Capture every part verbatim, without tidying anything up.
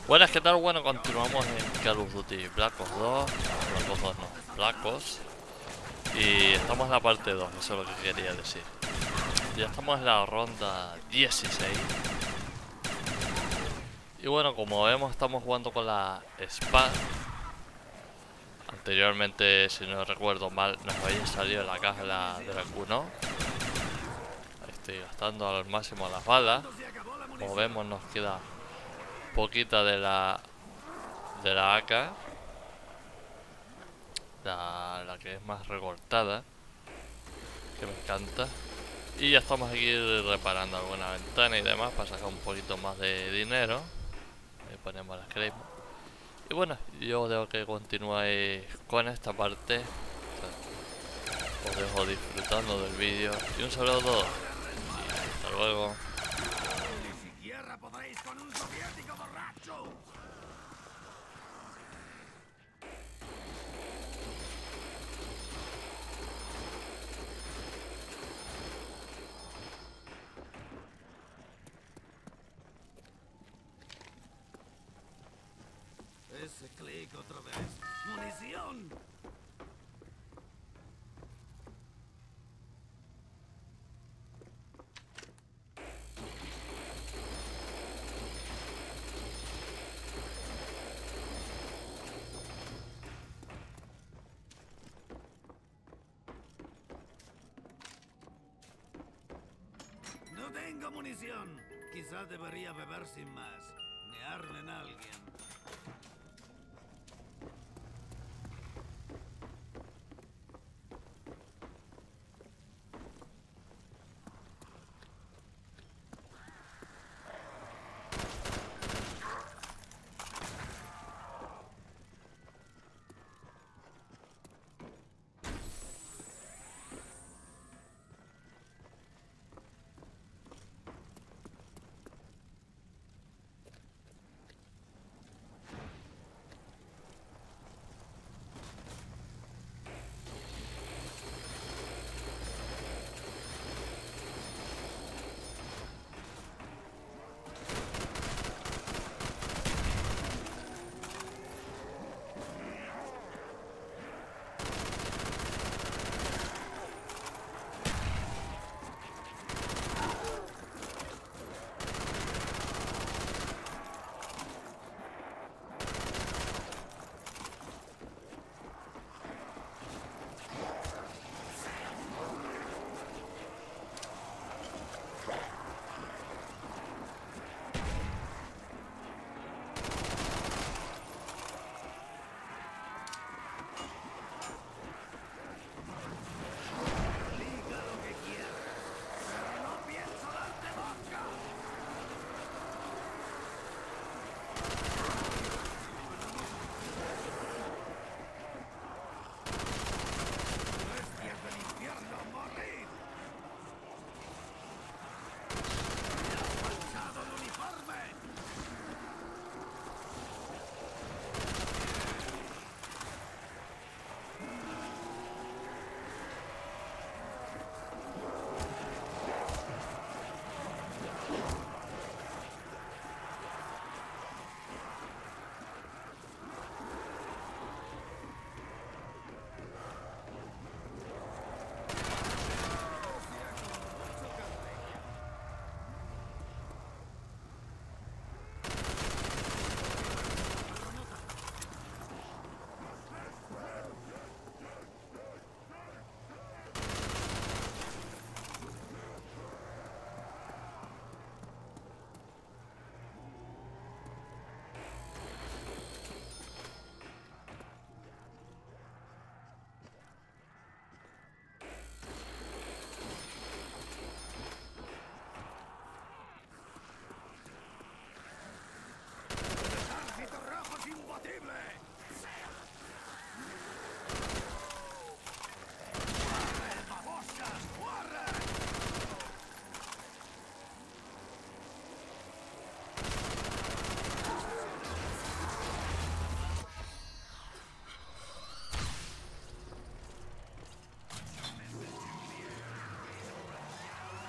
Buenas, ¿qué tal? Bueno, continuamos en Call of Duty Black Ops dos. Black Ops dos no, Black Ops. Y estamos en la parte dos, eso es lo que quería decir. Ya estamos en la ronda dieciséis. Y bueno, como vemos, estamos jugando con la SPAD. Anteriormente, si no recuerdo mal, nos había salido la caja de la, de la Q, ¿no? Ahí estoy gastando al máximo las balas. Como vemos, nos queda poquita de la de la A K, la, la que es más recortada, que me encanta. Y ya estamos aquí reparando alguna ventana y demás para sacar un poquito más de dinero. Ahí ponemos las cremas. Y bueno, yo dejo que continuéis con esta parte. Os dejo disfrutando del vídeo. Y un saludo a todos. Y hasta luego. Ni siquiera podréis con un soviético borracho. Ese clic otra vez. ¡Munición! No tengo munición. Quizás debería beber sin más. Mearme en alguien.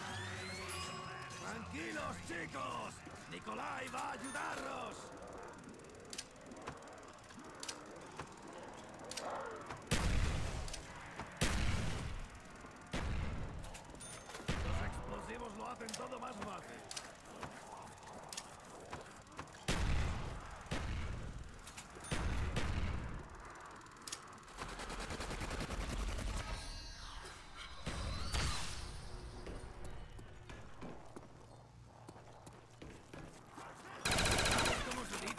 Tranquilos, chicos. Nikolai va a ayudaros.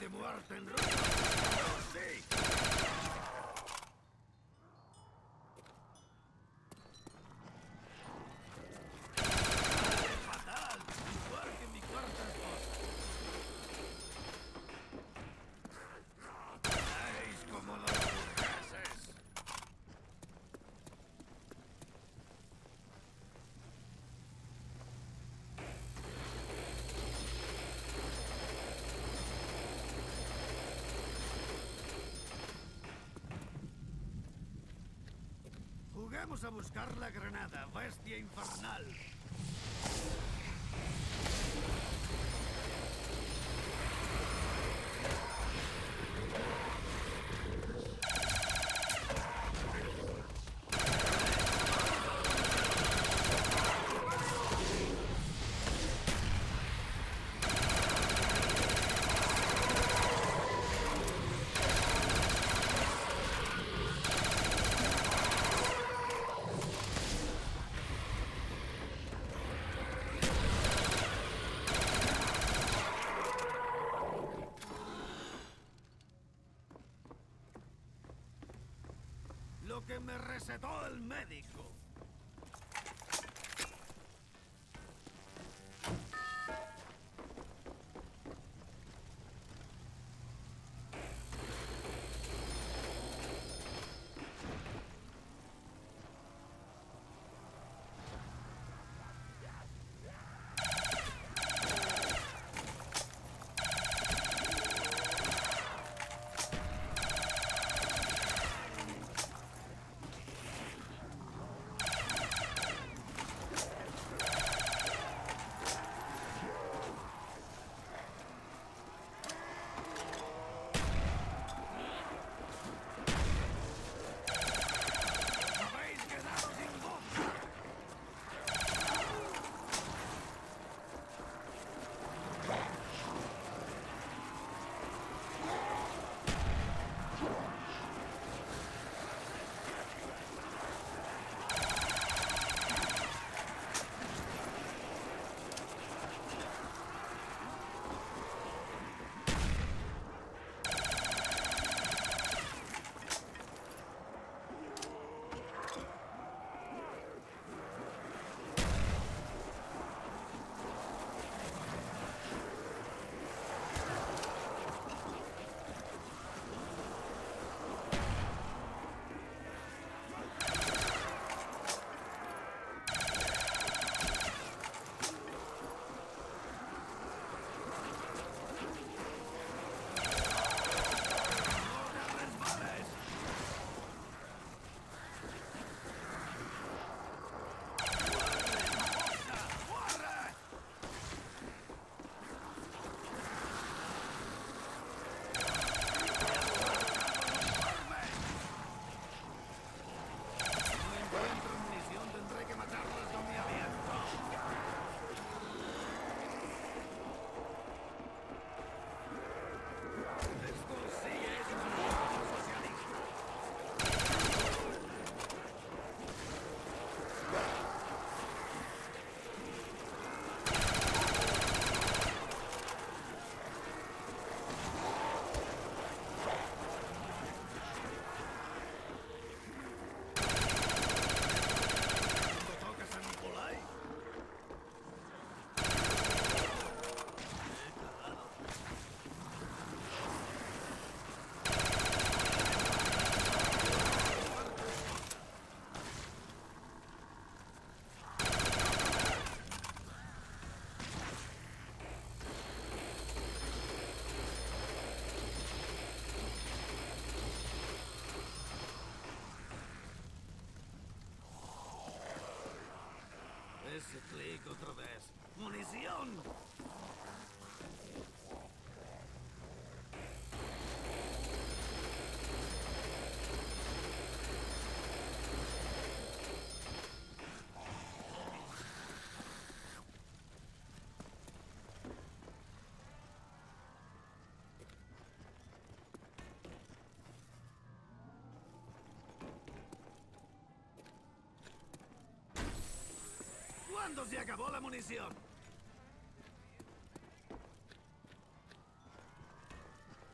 muerte en roca. ¡Oh, sí! ¡Fatal! Igual que mi cuarta esposa. ¡Veis como los burgueses! Juguemos a buscar la granada, bestia infernal. Lo que me recetó el médico. Ese clic otra vez. ¡Munición! ¿Cuándo se acabó la munición?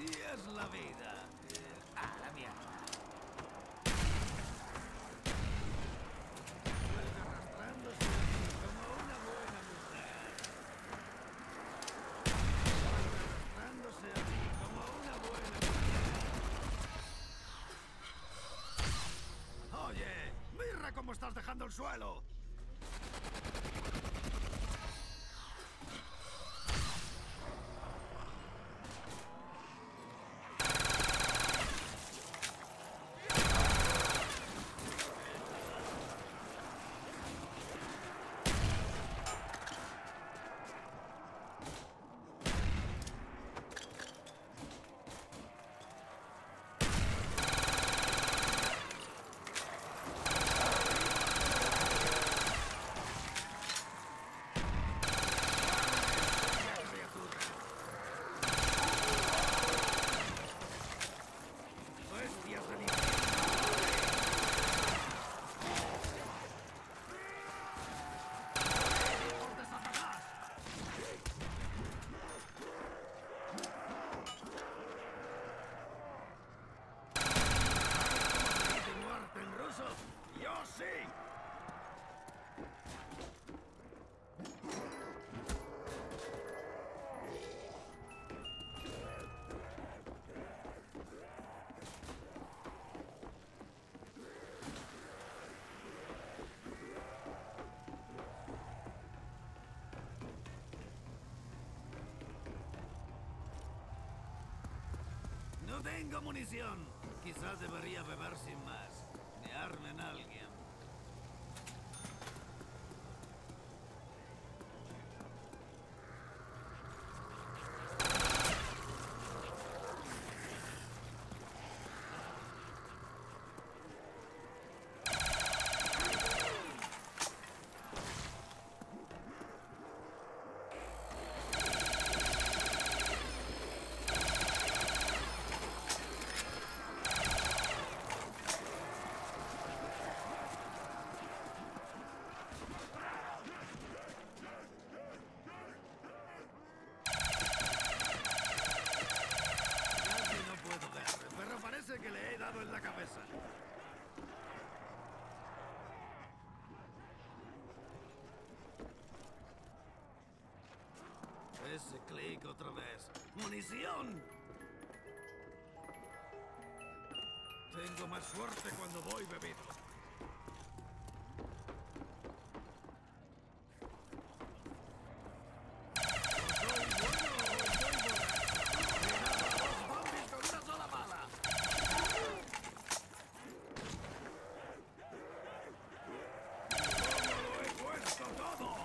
Así es la vida. Ah, la mierda. Arrastrándose como una buena mujer. Arrastrándose como una buena mujer. Oye, mira cómo estás dejando el suelo. Bestias del infierno. ¡Hijos de Satanás! ¿De muerte en ruso? ¡Yo sí! No tengo munición. Quizás debería beber sin más. Mearme en alguien. Casi no puedo ver, pero parece que le he dado en la cabeza. Ese clic otra vez. ¡Munición! Tengo más suerte cuando voy bebido. ¿O soy bueno o soy borracho? ¡Cuidado a dos zombies con una sola bala! ¿Cómo lo he puesto todo?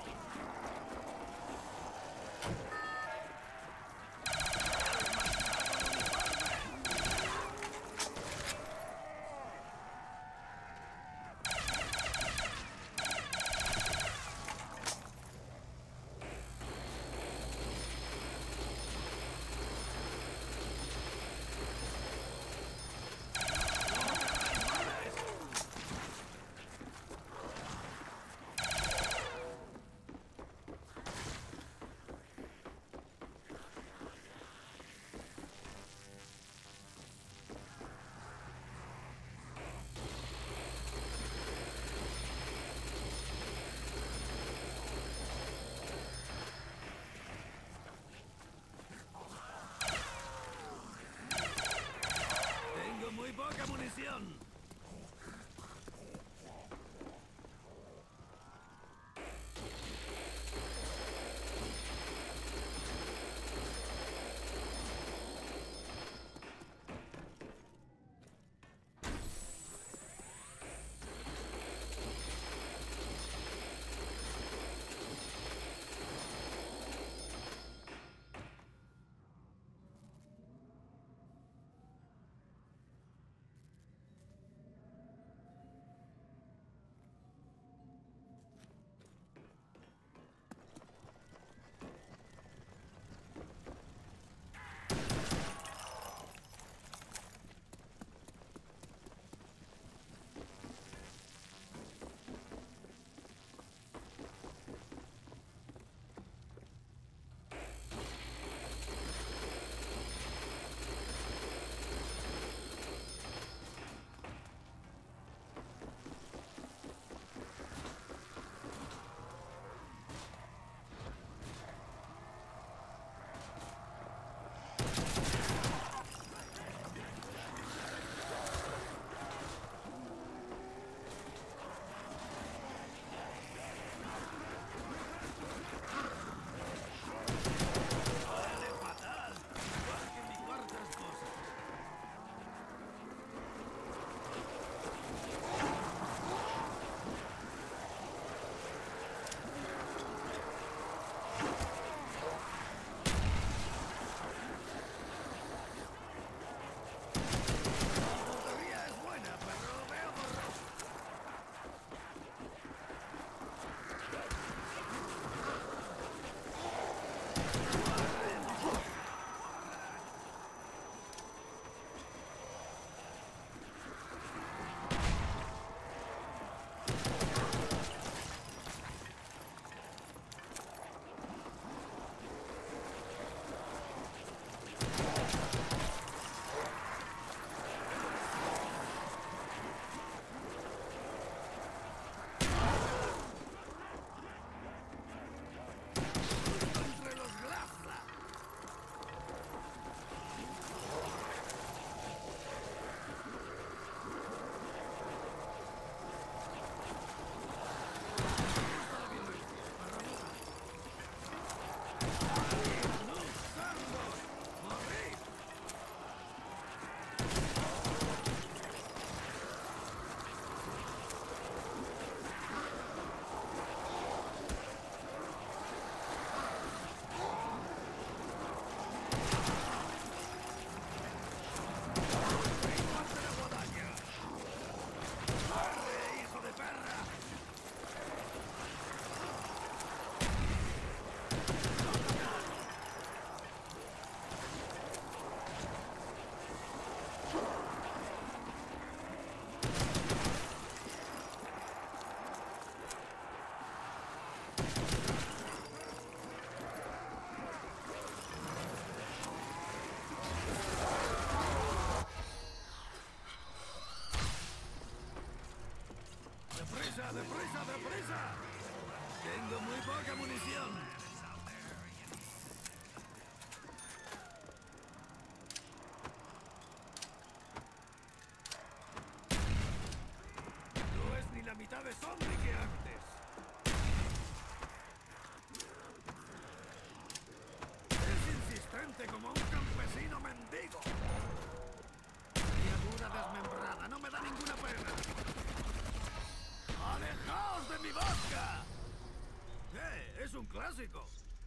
¡Vodka! ¡Eh! ¡Es un clásico!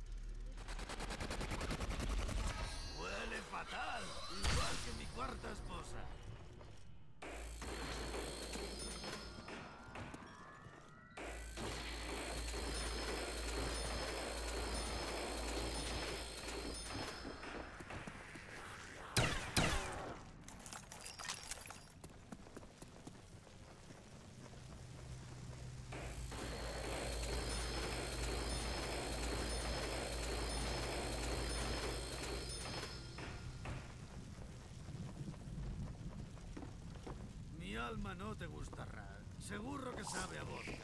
Huele fatal, igual que mi cuarta esposa. Mi alma no te gustará. Seguro que sabe a vodka.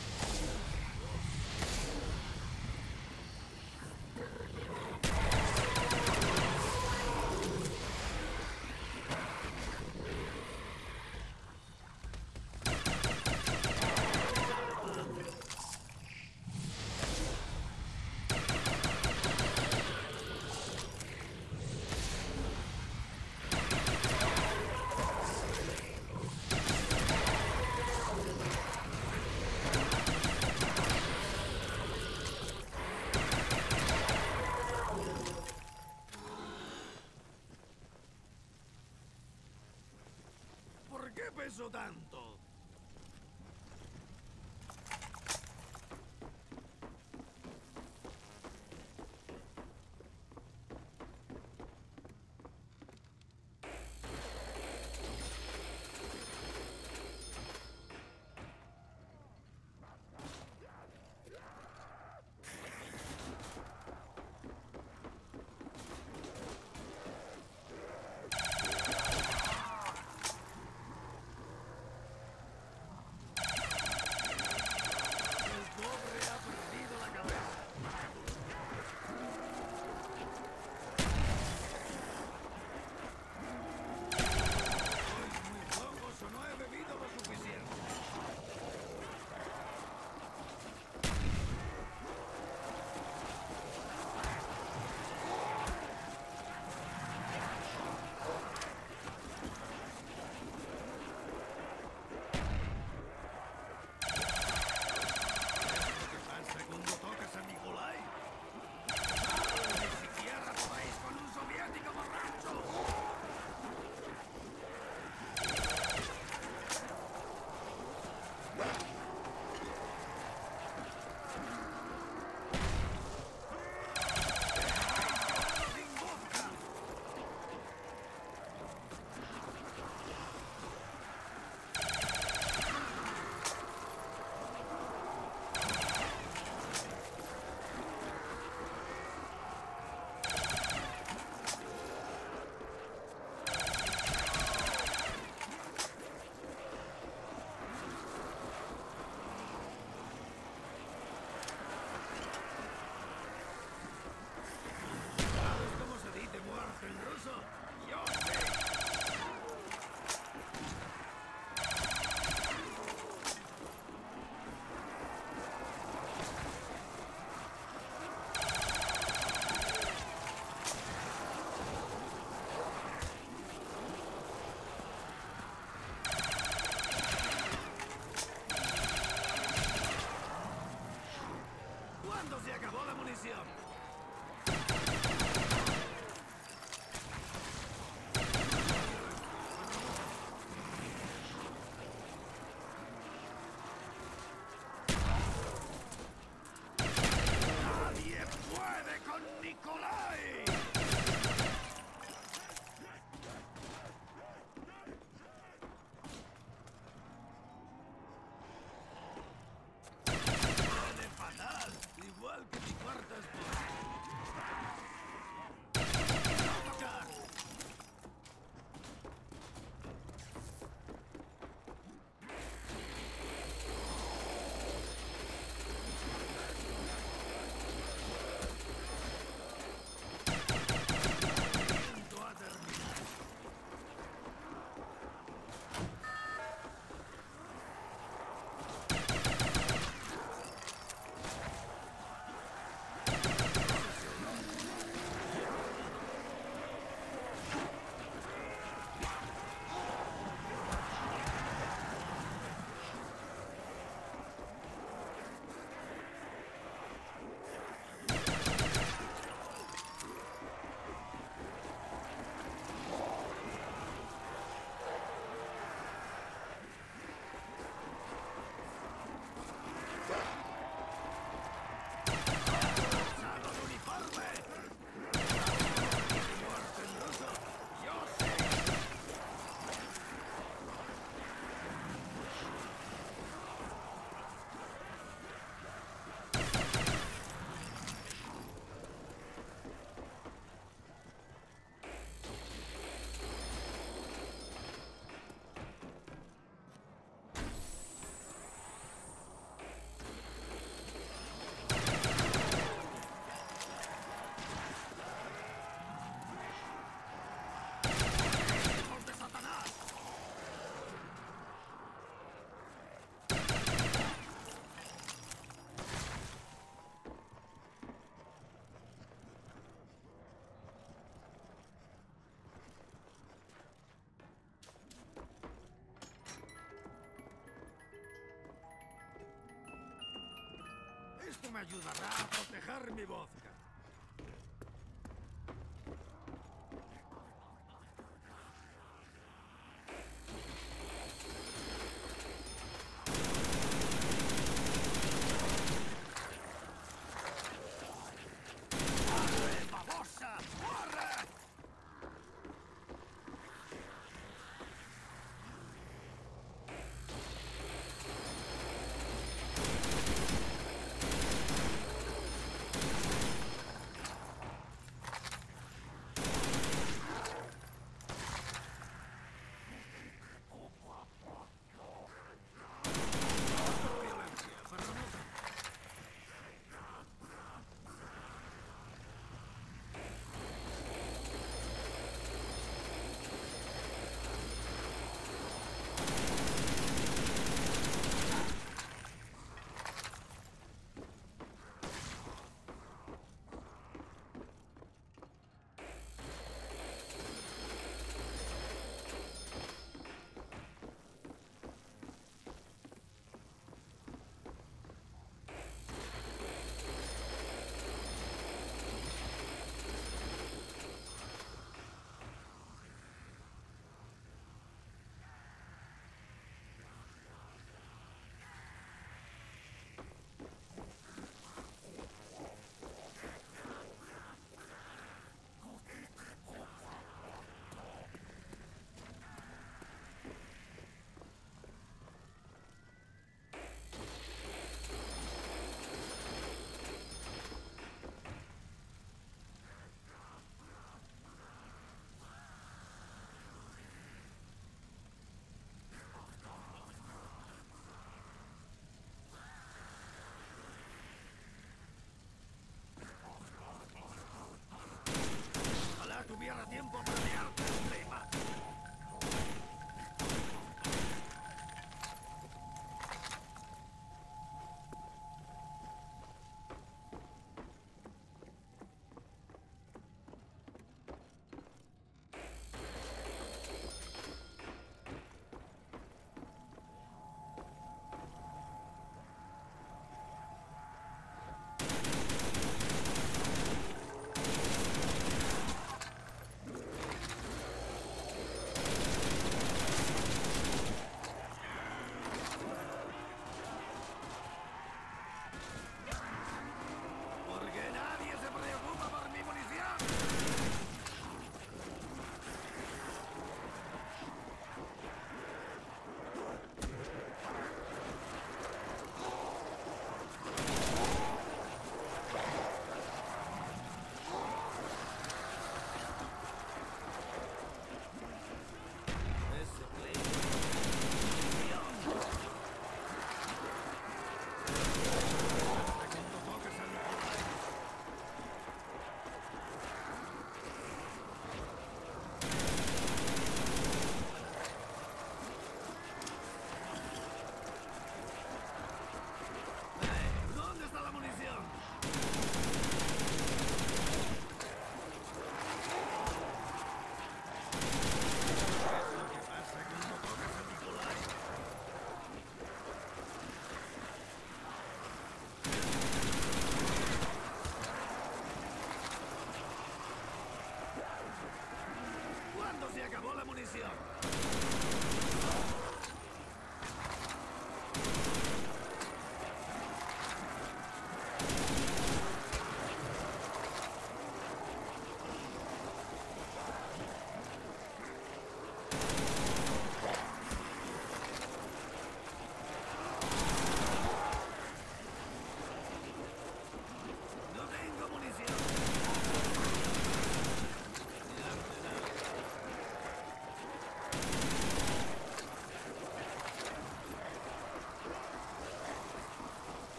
¿Por qué peso tanto? Igual que mi cuarta esposa. me ayudará a proteger mi vodka. ¡Corre, babosa! ¡Corre! Violencia, pero no tanto. Ojalá tuviera tiempo para liarte el clima. Porque nadie se preocupa por mi munición. Ese clima. Cuando toques a Nicolai. ¡Eh! ¿Dónde está la munición? ¿Qué es lo que pasa cuando tocas a Nicolai? ¿Cuándo se acabó la munición?